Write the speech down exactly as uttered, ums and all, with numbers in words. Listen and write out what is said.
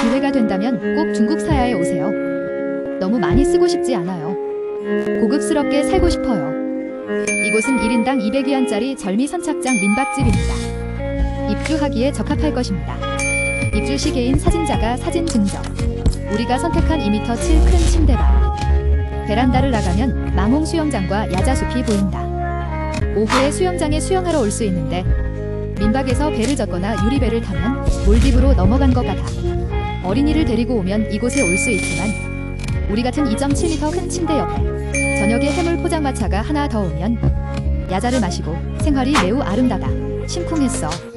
기회가 된다면 꼭 중국 사야에 오세요. 너무 많이 쓰고 싶지 않아요. 고급스럽게 살고 싶어요. 이곳은 일 인당 이백 위안짜리 절미 선착장 민박집입니다. 입주하기에 적합할 것입니다. 입주 시 개인 사진자가 사진 증정. 우리가 선택한 이 미터 칠 큰 침대방. 베란다를 나가면 망홍 수영장과 야자숲이 보인다. 오후에 수영장에 수영하러 올 수 있는데 민박에서 배를 젓거나 유리배를 타면 몰디브로 넘어간 것 같아. 어린이를 데리고 오면 이곳에 올 수 있지만 우리 같은 이 점 칠 미터 큰 침대 옆에 저녁에 해물 포장마차가 하나 더 오면 야자를 마시고 생활이 매우 아름다다. 심쿵했어.